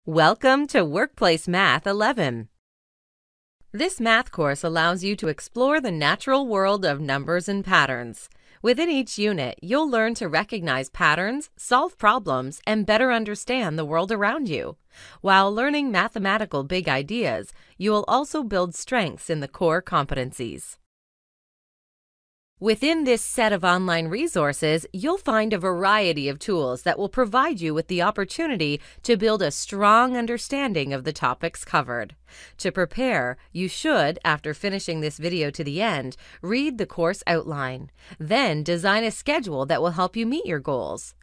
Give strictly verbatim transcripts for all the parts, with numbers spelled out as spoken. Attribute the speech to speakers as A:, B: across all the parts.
A: Welcome to Workplace Math eleven. This math course allows you to explore the natural world of numbers and patterns. Within each unit, you'll learn to recognize patterns, solve problems, and better understand the world around you. While learning mathematical big ideas, you will also build strengths in the core competencies. Within this set of online resources, you'll find a variety of tools that will provide you with the opportunity to build a strong understanding of the topics covered. To prepare, you should, after finishing this video to the end, read the course outline. Then design a schedule that will help you meet your goals.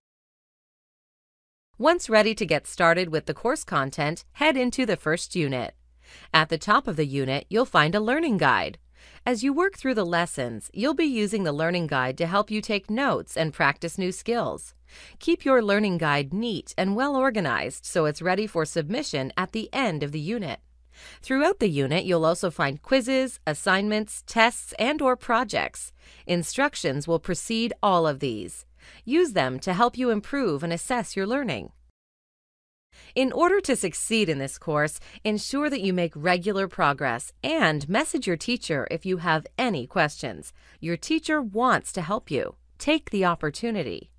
A: Once ready to get started with the course content, head into the first unit. At the top of the unit, you'll find a learning guide. As you work through the lessons, you'll be using the learning guide to help you take notes and practice new skills. Keep your learning guide neat and well organized so it's ready for submission at the end of the unit. Throughout the unit, you'll also find quizzes, assignments, tests, and/or projects. Instructions will precede all of these. Use them to help you improve and assess your learning. In order to succeed in this course, ensure that you make regular progress and message your teacher if you have any questions. Your teacher wants to help you. Take the opportunity.